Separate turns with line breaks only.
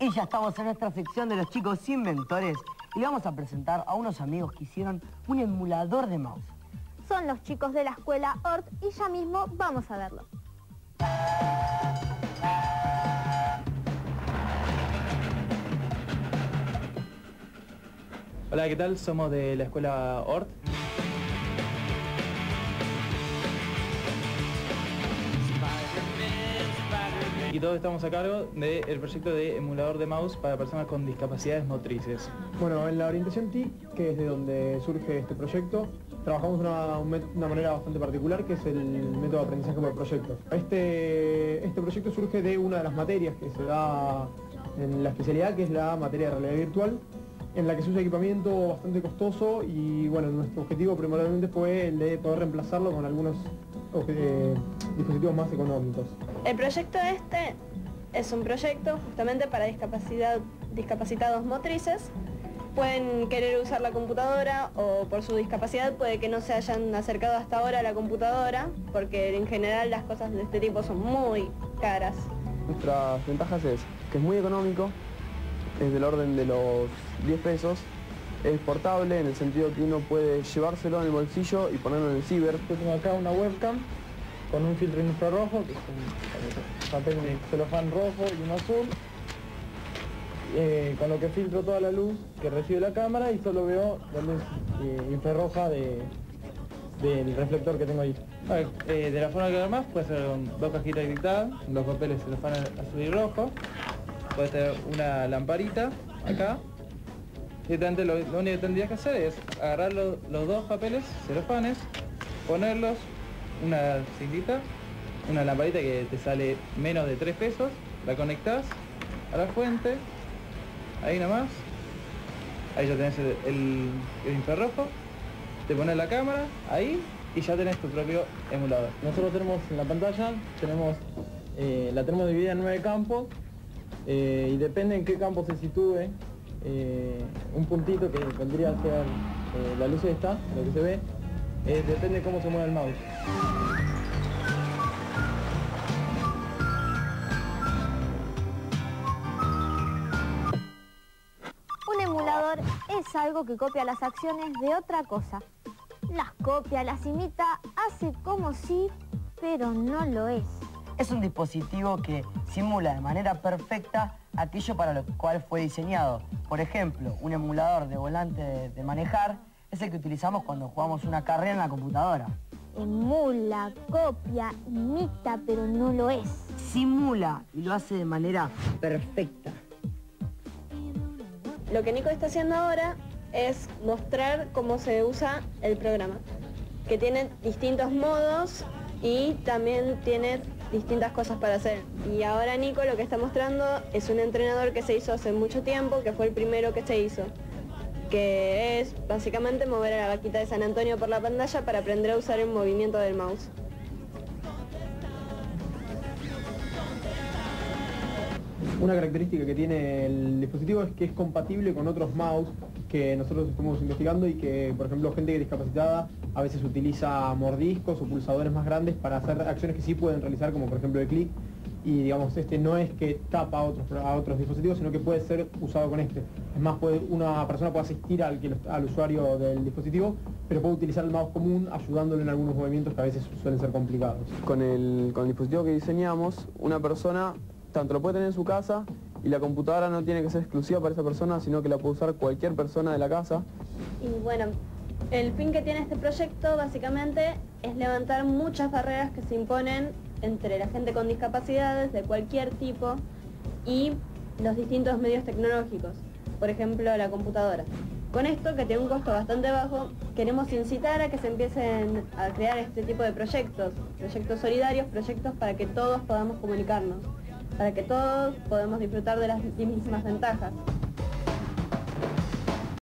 Y ya estamos en nuestra sección de los chicos inventores y le vamos a presentar a unos amigos que hicieron un emulador de mouse.
Son los chicos de la escuela ORT y ya mismo vamos a verlo.
Hola, ¿qué tal? Somos de la escuela ORT. Y todos estamos a cargo del proyecto de emulador de mouse para personas con discapacidades motrices.
Bueno, en la orientación TIC, que es de donde surge este proyecto, trabajamos de una manera bastante particular, que es el método de aprendizaje por proyectos. Este proyecto surge de una de las materias que se da en la especialidad, que es la materia de realidad virtual, en la que se usa equipamiento bastante costoso y bueno, nuestro objetivo primordialmente fue el de poder reemplazarlo con algunos dispositivos más económicos.
El proyecto este es un proyecto justamente para discapacitados motrices. Pueden querer usar la computadora o por su discapacidad puede que no se hayan acercado hasta ahora a la computadora, porque en general las cosas de este tipo son muy caras.
Nuestras ventajas es que es muy económico, es del orden de los 10 pesos, es portable en el sentido que uno puede llevárselo en el bolsillo y ponerlo en el ciber.
Yo tengo acá una webcam con un filtro infrarrojo, que es un papel de celofán rojo y uno azul, con lo que filtro toda la luz que recibe la cámara y solo veo la luz infrarroja del reflector que tengo ahí.
De la forma que armás, puede ser dos cajitas dictadas, dos papeles celofán azul y rojo, puede tener una lamparita acá. Directamente lo único que tendrías que hacer es agarrar los dos papeles celofanes, ponerlos, una cintita, una lamparita que te sale menos de 3 pesos, la conectás a la fuente, ahí nomás, ahí ya tenés el infrarrojo, te pones la cámara, ahí, y ya tenés tu propio emulador.
Nosotros tenemos en la pantalla, la tenemos dividida en 9 campos, y depende en qué campo se sitúe, un puntito que vendría a ser la luz esta, lo que se ve, depende de cómo se mueve el mouse.
Un emulador es algo que copia las acciones de otra cosa. Las copia, las imita, hace como si, pero no lo es.
Es un dispositivo que simula de manera perfecta aquello para lo cual fue diseñado. Por ejemplo, un emulador de volante de manejar es el que utilizamos cuando jugamos una carrera en la computadora.
Emula, copia, imita, pero no lo es.
Simula y lo hace de manera perfecta.
Lo que Nico está haciendo ahora es mostrar cómo se usa el programa, que tiene distintos modos y también tiene distintas cosas para hacer. Y ahora Nico lo que está mostrando es un entrenador que se hizo hace mucho tiempo, que fue el primero que se hizo, que es básicamente mover a la vaquita de San Antonio por la pantalla para aprender a usar el movimiento del mouse.
Una característica que tiene el dispositivo es que es compatible con otros mouse que nosotros estamos investigando y que, por ejemplo, gente discapacitada a veces utiliza mordiscos o pulsadores más grandes para hacer acciones que sí pueden realizar, como por ejemplo el clic. Y digamos, este no es que tapa a otros dispositivos, sino que puede ser usado con este. Es más, una persona puede asistir al usuario del dispositivo, pero puede utilizar el mouse común ayudándole en algunos movimientos que a veces suelen ser complicados.
Con el dispositivo que diseñamos, una persona tanto lo puede tener en su casa y la computadora no tiene que ser exclusiva para esa persona, sino que la puede usar cualquier persona de la casa.
Y bueno, el fin que tiene este proyecto básicamente es levantar muchas barreras que se imponen entre la gente con discapacidades de cualquier tipo y los distintos medios tecnológicos, por ejemplo la computadora. Con esto, que tiene un costo bastante bajo, queremos incitar a que se empiecen a crear este tipo de proyectos solidarios, proyectos para que todos podamos comunicarnos, para que todos podamos disfrutar de las mismas ventajas.